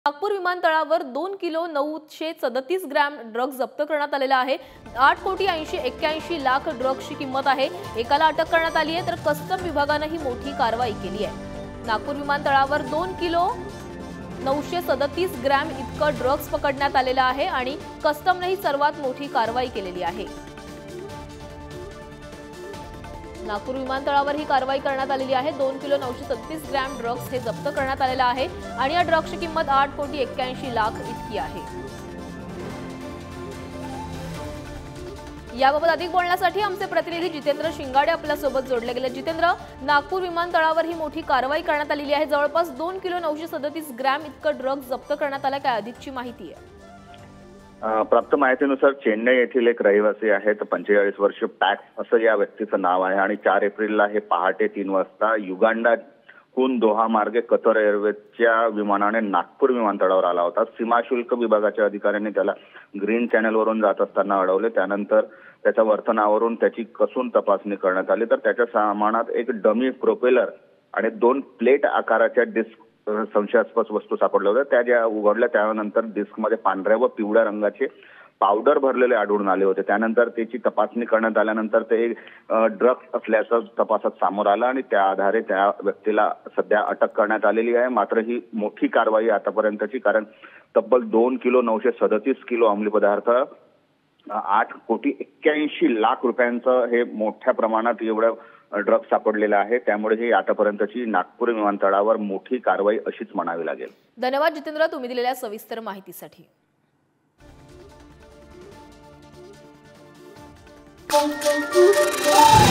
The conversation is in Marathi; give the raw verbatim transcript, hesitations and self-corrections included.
नागपूर विमानतळावर दोन किलो नऊशे सदतीस ग्रॅम ड्रग्ज जप्त करण्यात आलेला आहे। आठ कोटी ऐंशी एक्क्याऐंशी लाख ड्रग्जची किंमत आहे। एकाला अटक करण्यात आली आहे तर कस्टम विभागाने ही मोठी कारवाई केली आहे। नागपूर विमानतळावर दोन किलो नऊशे सदतीस ग्रॅम इतकं ड्रग्ज पकडण्यात आलेला आहे आणि कस्टमने ही सर्वात मोठी कारवाई केलेली आहे। नागपूर विमानतळावर ही कारवाई करण्यात आलेली आहे। दोन किलो नऊशे सदतीस ग्रॅम ड्रग्ज हे जप्त करण्यात आलेला आहे आणि या ड्रग्जची किंमत आठ कोटी एक्क्याऐंशी लाख इतकी आहे। याबाबत अधिक बोलण्यासाठी आमचे प्रतिनिधी जितेंद्र शिंगाडे आपल्या सोबत जोडले गेले। जितेंद्र, नागपूर विमानतळावर ही मोठी कारवाई करण्यात आलेली आहे। जवळपास दोन किलो नऊशे सदतीस ग्रॅम इतकं ड्रग्ज जप्त करण्यात आलं, काय अधिकची माहिती आहे? प्राप्त माहितीनुसार चेन्नई येथील एक रहिवासी आहेत, पंचेचाळीस वर्ष पॅक्स असं या व्यक्तीचं नाव आहे आणि चार एप्रिलला हे पहाटे तीन वाजता युगांडाहून दोहा मार्गे कतर एअरवेजच्या विमानाने नागपूर विमानतळावर आला होता। सीमा शुल्क विभागाच्या अधिकाऱ्यांनी त्याला ग्रीन चॅनलवरून जात असताना अडवले। त्यानंतर त्याच्या वर्तनावरून त्याची कसून तपासणी करण्यात आली तर त्याच्या सामानात एक डमी प्रोपेलर आणि दोन प्लेट आकाराच्या डिस्क संशयास्पद वस्तू सापडल्या होत्या। त्या ज्या उघडल्या त्यानंतर डिस्कमध्ये पांढऱ्या व पिवळ्या रंगाचे पावडर भरलेले आढळून आले होते। त्यानंतर त्याची तपासणी करण्यात आल्यानंतर ते ड्रग्ज असल्याचं तपासात समोर आलं आणि त्या आधारे त्या व्यक्तीला सध्या अटक करण्यात आलेली आहे। मात्र ही मोठी कारवाई आतापर्यंतची, कारण तब्बल दोन किलो नऊशे सदतीस किलो अंमली पदार्थ, आठ कोटी एक्क्याऐंशी लाख रुपयांचं हे मोठ्या प्रमाणात एवढं ड्रग्ज सापडलेला आहे। त्यामुळे ही आतापर्यंतची नागपूर विमानतळावर मोठी कारवाई अशीच म्हणावी लागेल। धन्यवाद जितेंद्र, तुम्ही दिलेल्या सविस्तर माहितीसाठी। Thank you.